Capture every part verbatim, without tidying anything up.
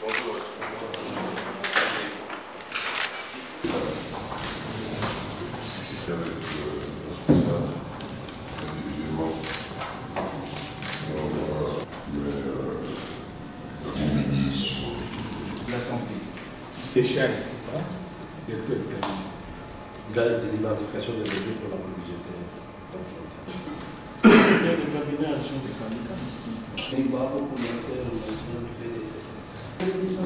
Bonjour. La santé, échelle, directeur de cabinet. De l'identification des mesures pour la budgétaire. Le cabinet action des candidats. Et bravo pour l'intervention du P D C C.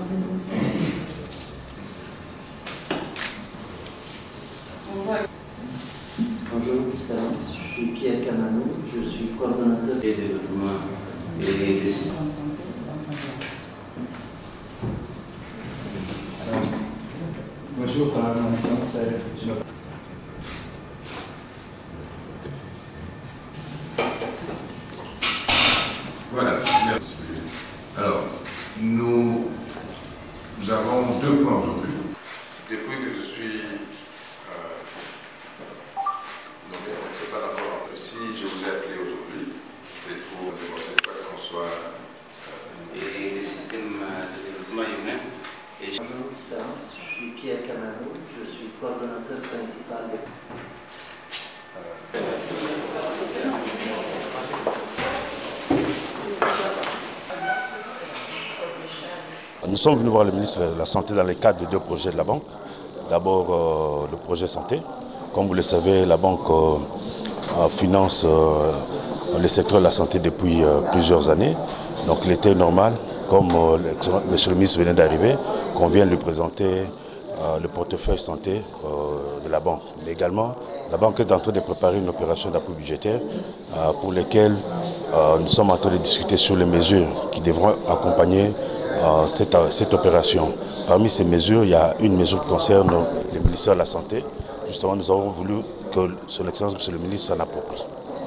Bonjour, Excellence. Je suis Pierre Camano. Je suis coordonnateur des développements et des systèmes. Bonjour, par mon nom, c'est je Voilà, merci. Alors, nous, nous avons deux points aujourd'hui. Depuis que je suis euh, nommé, on ne sait pas d'abord que si je vous ai appelé aujourd'hui, c'est pour demander quoi qu'on soit euh, et des systèmes de développement humain. Et bonjour, Excellence. Je suis Pierre Camano. Je suis coordonnateur principal de... Nous sommes venus voir le ministre de la Santé dans le cadre de deux projets de la banque. D'abord, euh, le projet santé. Comme vous le savez, la banque euh, finance euh, le secteur de la santé depuis euh, plusieurs années. Donc il était normal, comme euh, monsieur le ministre venait d'arriver, qu'on vienne lui présenter euh, le portefeuille santé euh, de la banque. Mais également, la banque est en train de préparer une opération d'appui budgétaire euh, pour laquelle euh, nous sommes en train de discuter sur les mesures qui devront accompagner Euh, cette, cette opération. Parmi ces mesures, il y a une mesure qui concerne le ministère de la Santé. Justement, nous avons voulu que son Excellence, Monsieur le ministre, s'en approprie.